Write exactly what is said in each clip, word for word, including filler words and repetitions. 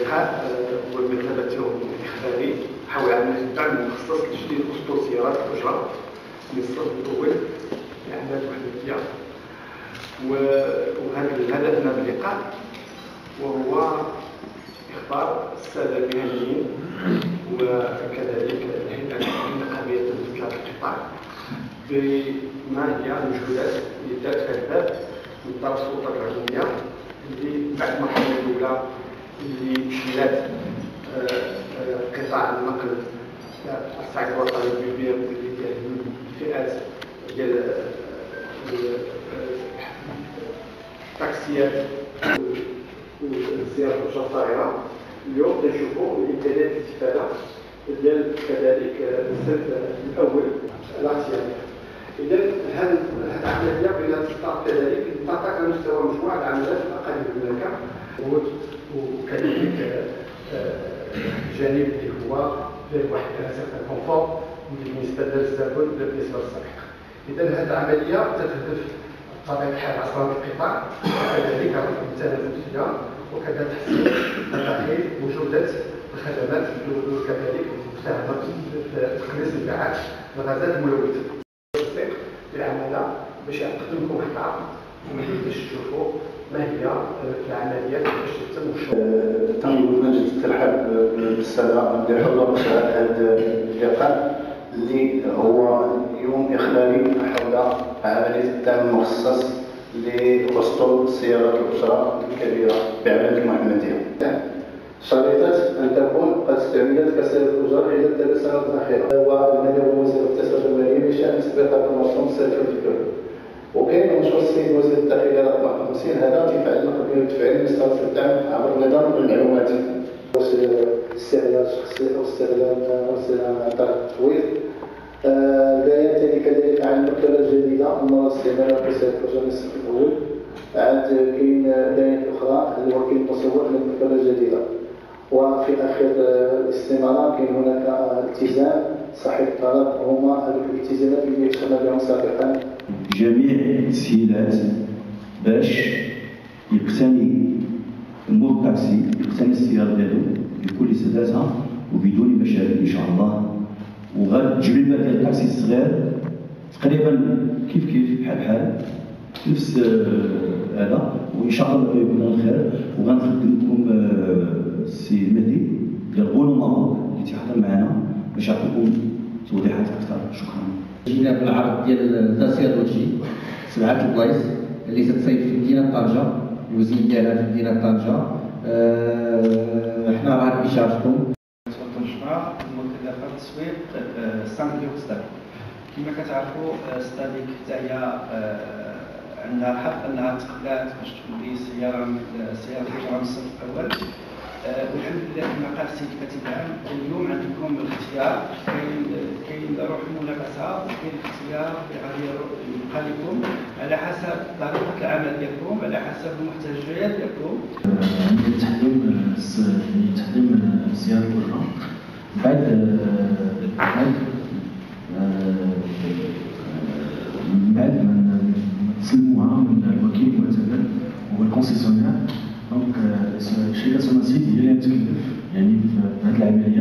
اللقاء وبمثابته الإخباري حول عملية الدعم المخصص لتجديد أسطول سيارات الأجرة من الصف الأول لأعمال الوحدوية. وهذا الهدف من اللقاء وهو إخبار السادة المهنيين وكذلك الهيئة النقابية لتنظيم القطاع بما هي المجهودات اللي دارت في الباب من طرف السلطات العمومية اللي بعد المرحلة الأولى اللي شملت قطاع النقل الصعيد الوطني الكبير اللي ديال الفئات ديال التاكسيات والسيارات الصغيرة. اليوم تنشوفوا الامكانيات الاستفادة ديال كذلك الصف الأول الاختياري. إذا هذه العملية بغينا تستطيع كذلك تنطلق على مستوى مجموعة العمليات الأقل بالمملكة وكذلك الجانب اللي هو فيه واحد سيغتان كونفور بالنسبة للزبون بالنسبة للسائق. إذا هذه العملية تتهدف بطبيعة الحال عصران القطاع وكذلك رفع التنافسية وكذلك تحسين مراحل وجودة الخدمات وكذلك المساهمة في تقليص انبعاث الغازات الملوثة. العمالة باش نقدم لكم واحد العرض باش تشوفوا ما هي العمليات باش تتم والشغل. تنقول نجد ترحب بالسادة اللي حضروا هذا اللقاء اللي هو يوم إخباري حول عملية الدعم المخصص لأسطول السيارات الأسرة الكبيرة بعملية المحمدية. شريطة أن تكون قد استعملت كسائر الأجر إلى الثلاث سنوات الأخيرة وبالمالية وزير الاقتصاد المالي بشأن تثبيت هذا المشروع سلف الفكر. وكاين مشروع السيد وزير الداخلية رقم واحد وخمسين هذا تيتعلق بتفعيل مستوى الدعم عبر نظام المعلومات. استعمال شخصي أو استعمال استعمال عطاء التطوير. البيانات اللي كذلك عن المكتبة الجديدة المرة استعمالها كسائر الأجر الصف الأول. عاد كاين بيانات أخرى اللي هو كاين تصور للمكتبة الجديدة. وفي اخر الاستماره كاين هناك التزام صاحب الطلب هما الالتزامات اللي دخلنا بهم سابقا. جميع التسهيلات باش يقتني مول التاكسي يقتني السياره ديالو بكل سلاسه وبدون مشاكل ان شاء الله. وغتجربه ديال التاكسي الصغير تقريبا كيف كيف بحال بحال نفس هذا وان شاء الله يكون خير. وغنخدم لكم السي المهدي ديال غولو ماروك اللي تيحضر معنا باش يعطيكم توضيحات اكثر. شكرا. جينا بالعرض ديال داسيا دوجي سبعه البلايص اللي تتصيب في مدينه طنجه الوزين ديالها في مدينه طنجه. أه حنا راه بشارتكم المشروع المكلفه بالتسويق سانكيو ستاديك. كما كتعرفوا ستاديك حتى هي عندها الحق انها تقبلات باش تولي سياره من سياره الأجرة من الصف الاول. والحمد لله كما قال السيد كاتب العام اليوم عندكم الاختيار كاين كاين روح المنافسه وكاين الاختيار اللي غادي يبقى لكم على حسب طريقه العمل ديالكم على حسب المحتاجات ديالكم. عندي تحليل تحليل سياره الأجرة بعد بعد بعد ما تسلموها من الوكيل المعتمد هو الكونسيسيونير. دونك الشركه سوناسيد هي اللي تكلف يعني في هذه العمليه.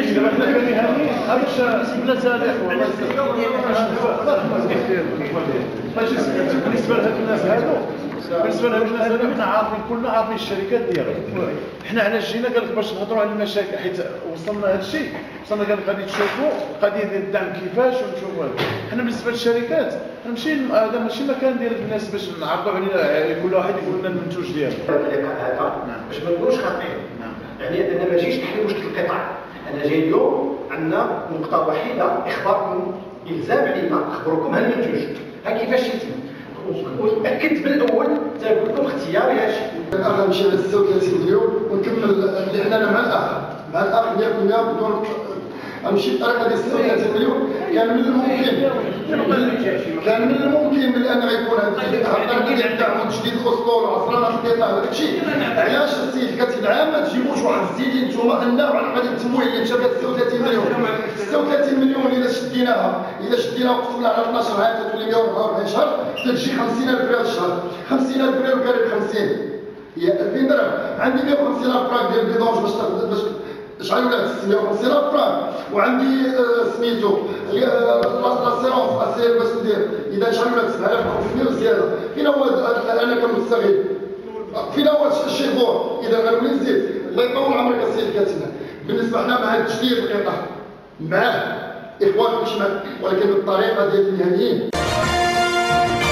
بالنسبه لهاد الناس هادو بالنسبه لهاد الناس هادو حنا عارفين كلنا عارفين الشركات ديالهم. حنا علاش جينا قال لك باش نهضروا على المشاكل حيت وصلنا هذا الشيء وصلنا قال لك غادي تشوفوا القضيه ديال الدعم كيفاش ونشوفوا هذا. حنا بالنسبه للشركات ماشي هذا ماشي مكان ديال الناس باش نعرضوا علينا كل واحد يقول لنا المنتوج ديالو. هذا باش ما نقولوش خاطئين يعني انا ما جيتش نحل مشكل القطاع. انا جاي اليوم عندنا نقطه وحيده اخباركم الزام علينا نخبركم هذا المنتوج ها كيفاش يتم. وأكدت بالاول تنقول لكم اختياري هادشي. انا نمشي على ستة وثلاثين مليون ونكمل اللي حنا مع الاخر مع الاخر اللي ياكل بدون امشي بطريقه ديال ستة وثلاثين مليون. كان من الممكن كان من الممكن من ان يكون هذا ديال الدعم وتجديد الاسطول وعصرنا القطاع وهذا الشيء. علاش السيد الكاتب العام ما تجيبوش واحد الزيدين نتوما انه على قضيه التمويل اللي تشابه ستة وثلاثين مليون. ستة وثلاثين مليون اذا شديناها اذا شدينا وقفنا على اثنا عشر عام تولي مئة وأربعة وأربعين شهر تجي خمسين ألف ريال الشهر. خمسين ألف ريال قريب خمسين هي ألفين درهم. عندي مية وخمسين ألف فرانك ديال البيدونج باش باش شحال ولات مية وخمسين ألف فرانك، وعندي سميتو لاسيرونس اسير باش ندير، اذا شحال ولات سبعة آلاف وخمسمية وزياده. فين هو انا كمستغل؟ فين هو الشيفور؟ اذا غنولي نزيد. الله يطول عمرك السيد كاتبنا. بالنسبه حنا مع تجديد القطاع معاه اخوان مش ولكن بالطريقه ديال المهنيين.